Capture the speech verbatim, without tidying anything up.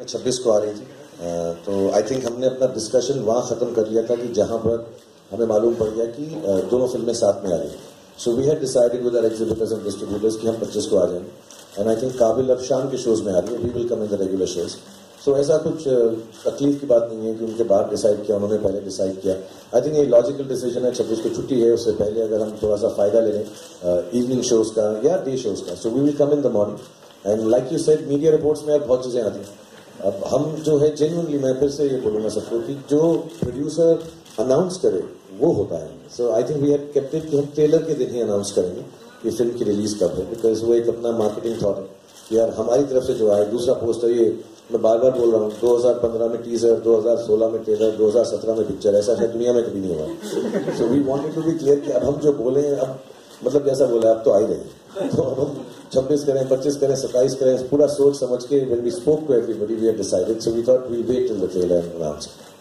छब्बीस को आ रही थी, तो आई थिंक हमने अपना डिस्कशन वहाँ ख़त्म कर लिया था कि जहाँ पर हमें मालूम पड़ गया कि दोनों फिल्में साथ में आ रही हैं. So we had decided with our exhibitors and distributors कि हम पच्चीस को आ जाएंगे. एंड आई थिंक काबिल अब शाम के शोज़ में आ रही है. We will come in the regular shows. So ऐसा कुछ तकलीफ की बात नहीं है कि उनके बाद डिसाइड किया, उन्होंने पहले डिसाइड किया. आई थिंक ये लॉजिकल डिसीजन है. छब्बीस को छुट्टी है, उससे पहले अगर हम थोड़ा सा फ़ायदा ले लें इवनिंग शोज़ का या डे शोज़ का. So we will come in the morning. And like you said, media reports में अब बहुत चीज़ें आती हैं. अब हम जो है जेन्युइनली, मैं फिर से ये बोलूँगा सबको कि जो प्रोड्यूसर अनाउंस करे वो होता है. So I think we have kept it कि हम ट्रेलर के दिन ही अनाउंस करेंगे कि फिल्म की रिलीज़ कब है. बिकॉज वो एक अपना मार्केटिंग थॉट है कि यार हमारी तरफ से जो आए. दूसरा पोस्टर, ये मैं बार बार बोल रहा हूँ, दो हज़ार पंद्रह में टीजर, दो हज़ार सोलह में ट्रेलर, दो हज़ार सत्रह में पिक्चर. ऐसा है दुनिया में कभी नहीं हुआ. So we wanted to be clear कि अब हम जो बोले, अब मतलब जैसा बोला अब तो आ ही रहे. तो अब हम छब्बीस करें, पच्चीस करें, सत्ताईस करें, पूरा सोच समझ के when we spoke to everybody we had decided. So we thought we'll wait till the trailer and announce.